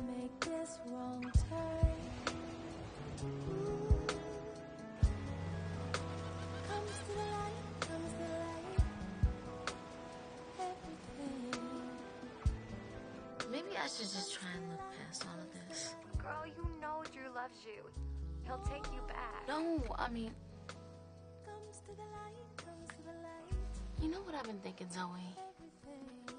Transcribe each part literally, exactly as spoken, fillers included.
make this wrong turn. Comes to the light, comes to the light. Everything. Maybe I should just try and look past all of this. Girl, you know Drew loves you. He'll take you back. No, I mean, Comes to the light, comes to the light. you know what I've been thinking, Zoe? Everything.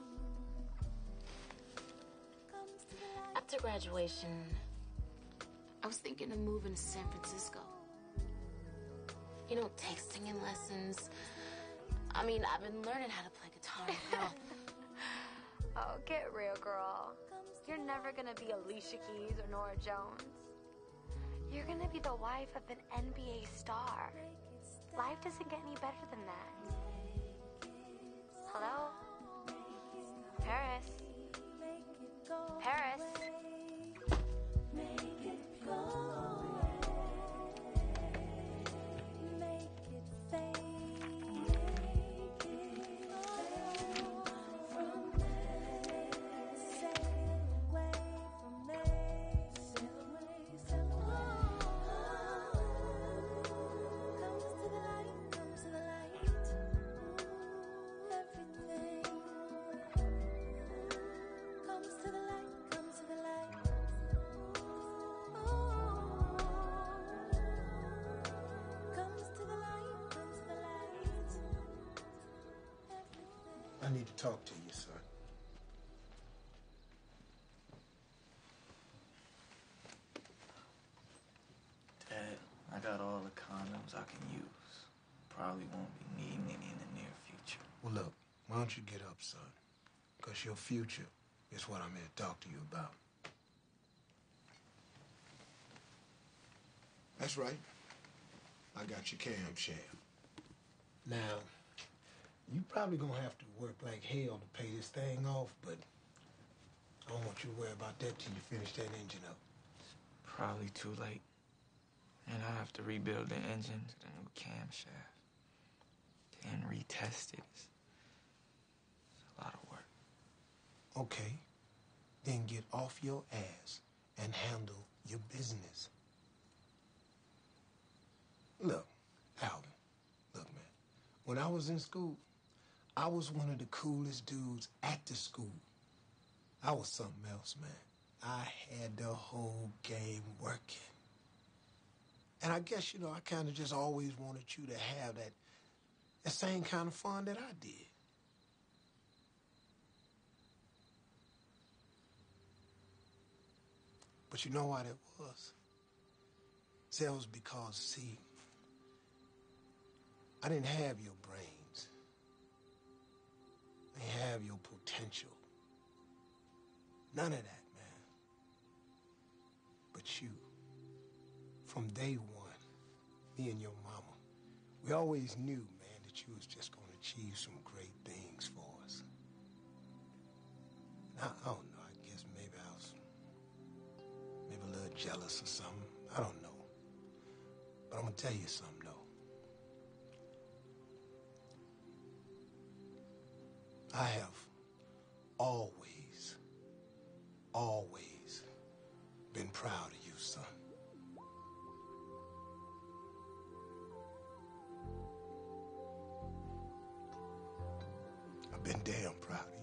Comes to the light. After graduation, I was thinking of moving to San Francisco. You know, take singing lessons. I mean, I've been learning how to play guitar, girl. Oh, get real, girl. You're never gonna be Alicia Keys or Norah Jones. You're gonna be the wife of an N B A star. Life doesn't get any better than that. Hello? Paris? Paris? Make it go away. Make it fade. Make it fade from me. Sail away from me. Sail away, sail away. Comes to the light, comes to the light. Everything. Comes to the light, comes to the light. Comes to the light, comes to the light. I need to talk to you, son. Dad, I got all the condoms I can use. Probably won't be needing any in the near future. Well, look, why don't you get up, son? Because your future is what I'm here to talk to you about. That's right. I got your camshaft. Now, you probably gonna have to work like hell to pay this thing off, but I don't want you to worry about that till you finish that engine up. Probably too late. And I have to rebuild the engine to the new camshaft. Then retest it. It's a lot of work. Okay, then get off your ass and handle your business. Look, Alvin, look, man, when I was in school, I was one of the coolest dudes at the school. I was something else, man. I had the whole game working. And I guess, you know, I kind of just always wanted you to have that, that same kind of fun that I did. But you know why that was? See, that was because, see, I didn't have your brains. I didn't have your potential. None of that, man. But you, from day one, me and your mama, we always knew, man, that you was just going to achieve some great things for us. And I, I don't know, I guess maybe I was maybe a little jealous or something. I don't know. But I'm going to tell you something, though. I have always, always been proud of you, son. I've been damn proud of you.